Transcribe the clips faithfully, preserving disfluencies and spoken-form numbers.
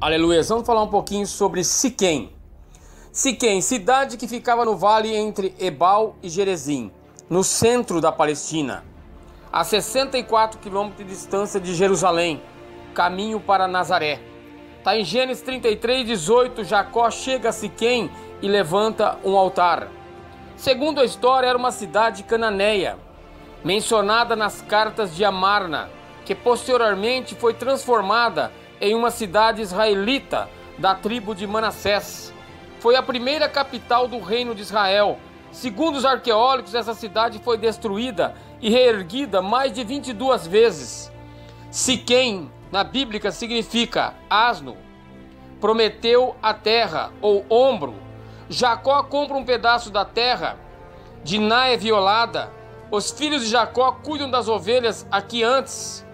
Aleluia. Vamos falar um pouquinho sobre Siquém. Siquém, cidade que ficava no vale entre Ebal e Gerezim, no centro da Palestina, a sessenta e quatro quilômetros de distância de Jerusalém, caminho para Nazaré. Está em Gênesis trinta e três, dezoito, Jacó chega a Siquém e levanta um altar. Segundo a história, era uma cidade cananeia, mencionada nas cartas de Amarna, que posteriormente foi transformada em uma cidade israelita da tribo de Manassés. Foi a primeira capital do reino de Israel. Segundo os arqueólogos, essa cidade foi destruída e reerguida mais de vinte e duas vezes. Siquém, na Bíblia, significa asno. Prometeu a terra, ou ombro. Jacó compra um pedaço da terra. Diná é violada. Os filhos de Jacó cuidam das ovelhas aqui antes.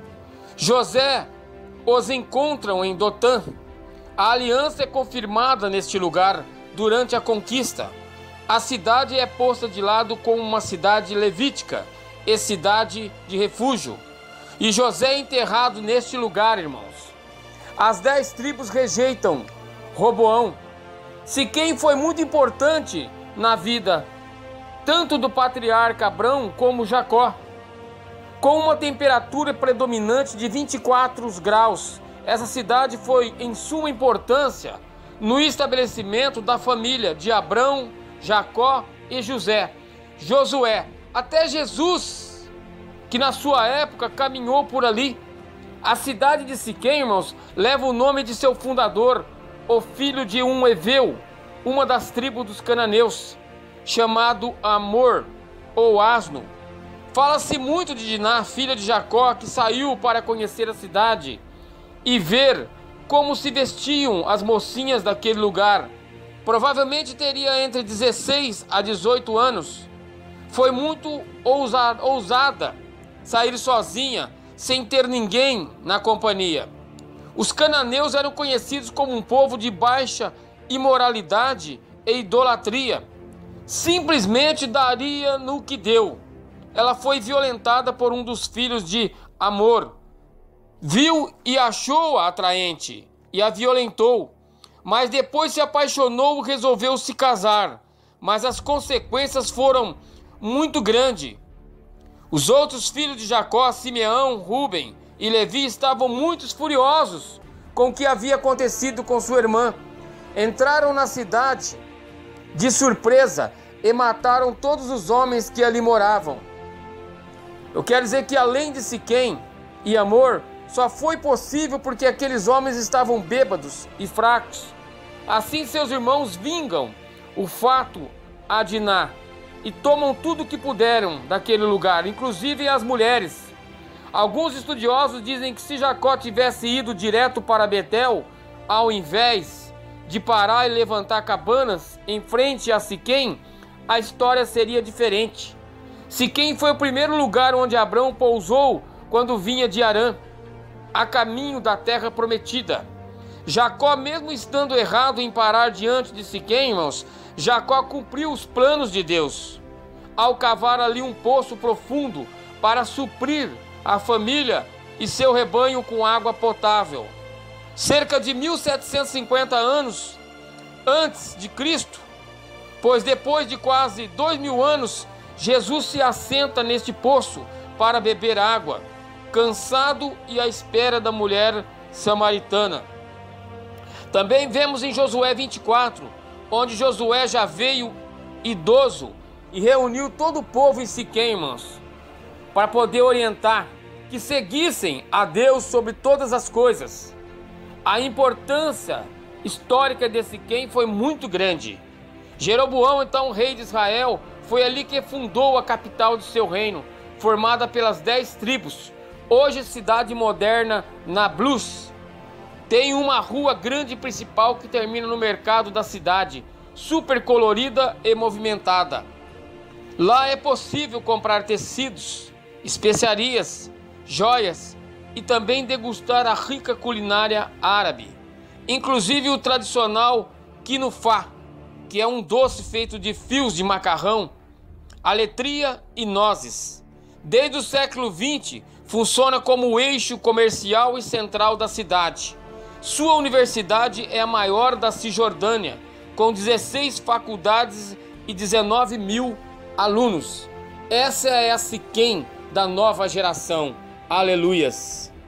José os encontram em Dotã. A aliança é confirmada neste lugar durante a conquista. A cidade é posta de lado como uma cidade levítica e cidade de refúgio. E José é enterrado neste lugar, irmãos. As dez tribos rejeitam Roboão. Siquém foi muito importante na vida tanto do patriarca Abrão como Jacó. Com uma temperatura predominante de vinte e quatro graus, essa cidade foi em suma importância no estabelecimento da família de Abrão, Jacó e José, Josué, até Jesus, que na sua época caminhou por ali. A cidade de Siquém, irmãos, leva o nome de seu fundador, o filho de um heveu, uma das tribos dos cananeus, chamado Amor ou Asno. Fala-se muito de Diná, filha de Jacó, que saiu para conhecer a cidade e ver como se vestiam as mocinhas daquele lugar. Provavelmente teria entre dezesseis a dezoito anos. Foi muito ousada, ousada sair sozinha, sem ter ninguém na companhia. Os cananeus eram conhecidos como um povo de baixa imoralidade e idolatria. Simplesmente daria no que deu. Ela foi violentada por um dos filhos de Amor. Viu e achou-a atraente e a violentou. Mas depois se apaixonou e resolveu se casar. Mas as consequências foram muito grandes. Os outros filhos de Jacó, Simeão, Ruben e Levi, estavam muito furiosos com o que havia acontecido com sua irmã. Entraram na cidade de surpresa e mataram todos os homens que ali moravam. Eu quero dizer que além de Siquém e Amor, só foi possível porque aqueles homens estavam bêbados e fracos. Assim seus irmãos vingam o fato a Diná e tomam tudo o que puderam daquele lugar, inclusive as mulheres. Alguns estudiosos dizem que se Jacó tivesse ido direto para Betel, ao invés de parar e levantar cabanas em frente a Siquém, a história seria diferente. Siquém foi o primeiro lugar onde Abrão pousou quando vinha de Harã, a caminho da terra prometida. Jacó, mesmo estando errado em parar diante de Siquém, irmãos, Jacó cumpriu os planos de Deus, ao cavar ali um poço profundo para suprir a família e seu rebanho com água potável. Cerca de mil setecentos e cinquenta anos antes de Cristo, pois depois de quase dois mil anos, Jesus se assenta neste poço para beber água, cansado e à espera da mulher samaritana. Também vemos em Josué vinte e quatro, onde Josué já veio idoso e reuniu todo o povo em Siquém, irmãos, para poder orientar que seguissem a Deus sobre todas as coisas. A importância histórica de Siquém foi muito grande. Jeroboão, então rei de Israel, foi ali que fundou a capital de seu reino, formada pelas dez tribos. Hoje, cidade moderna, Nablus. Tem uma rua grande principal que termina no mercado da cidade, super colorida e movimentada. Lá é possível comprar tecidos, especiarias, joias e também degustar a rica culinária árabe, inclusive o tradicional kinufá, que é um doce feito de fios de macarrão, aletria e nozes. Desde o século vinte, funciona como o eixo comercial e central da cidade. Sua universidade é a maior da Cisjordânia, com dezesseis faculdades e dezenove mil alunos. Essa é a Siquém da nova geração. Aleluias!